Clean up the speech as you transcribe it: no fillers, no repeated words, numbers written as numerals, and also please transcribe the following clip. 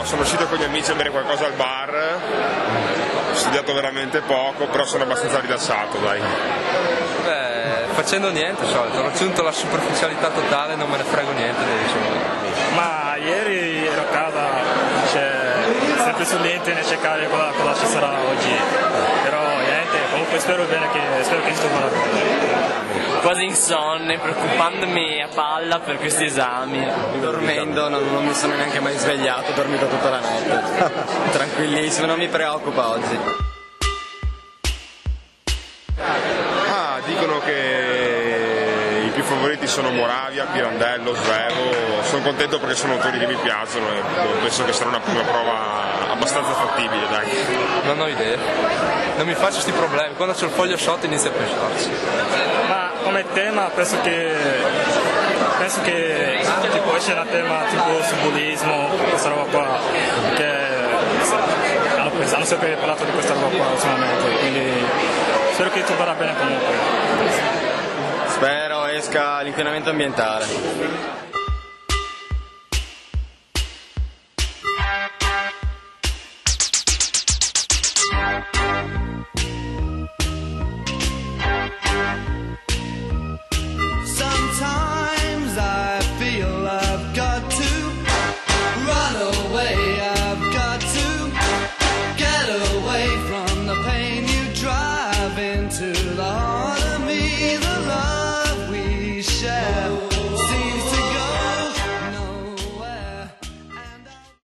sono uscito con gli amici a bere qualcosa al bar, ho studiato veramente poco, però sono abbastanza rilassato, dai. Facendo niente, solito, ho raggiunto la superficialità totale, non me ne frego niente dei soldi. Ma ieri ero a casa, sempre sull'internet cercare cosa ci sarà oggi, però niente, comunque spero che sto bene. Quasi insonne, preoccupandomi a palla per questi esami. Dormendo, non mi sono neanche mai svegliato, ho dormito tutta la notte. Tranquillissimo, non mi preoccupa oggi. Dicono che i più favoriti sono Moravia, Pirandello, Svevo. Sono contento perché sono autori che mi piacciono e penso che sarà una prima prova abbastanza fattibile, dai. Non ho idea, non mi faccio questi problemi, quando c'ho il foglio sotto inizio a pensarci. Ma come tema penso che tipo esce un tema tipo sul bullismo, questa roba qua, che hanno sempre parlato di questa roba qua ultimamente, quindi spero che tutto vada bene comunque. Spero esca l'inquinamento ambientale.